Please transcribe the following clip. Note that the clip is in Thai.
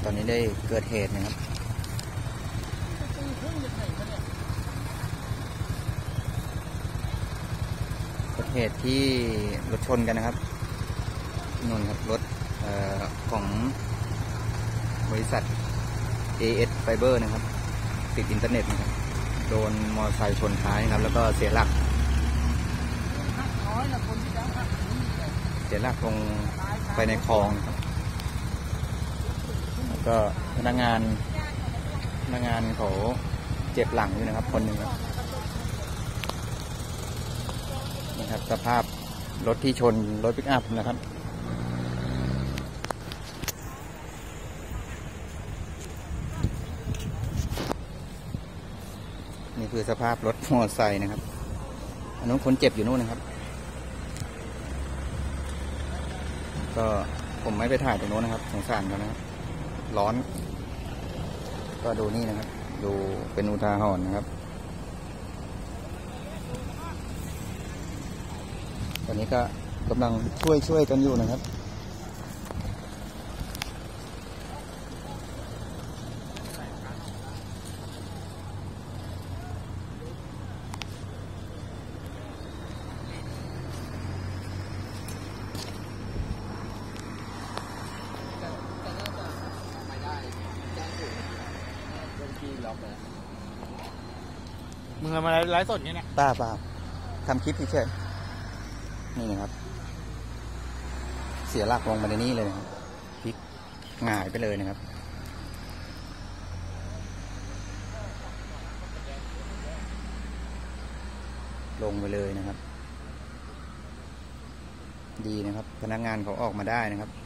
ตอนนี้ได้เกิดเหตุนะครับเกิดเหตุที่รถชนกันนะครับนู่นครับรถของบริษัท AS Fiber นะครับติดอินเทอร์เน็ตนะครับโดนมอเตอร์ไซค์ชนท้ายนะครับแล้วก็เสียหลักลงไปในคลองครับแล้วก็พนักงานเขาเจ็บหลังอยู่นะครับคนหนึ่งครับนี่ครับสภาพรถที่ชนรถปิกอัพนะครับนี่คือสภาพรถมอเตอร์ไซค์นะครับอันนู้นคนเจ็บอยู่นู่นนะครับก็ผมไม่ไปถ่ายตรงโน้นนะครับสงสารเขานะครับร้อนก็ดูนี่นะครับดูเป็นอุทาหรณ์นะครับตอนนี้ก็กำลังช่วยกันอยู่นะครับมึงมาไลฟ์สดอย่างเนี้ยป้าทำคลิปเฉยๆนี่นะครับเสียหลักลงมาในนี้เลยนะครับพลิกหงายไปเลยนะครับลงไปเลยนะครับดีนะครับพนักงานเขาออกมาได้นะครับ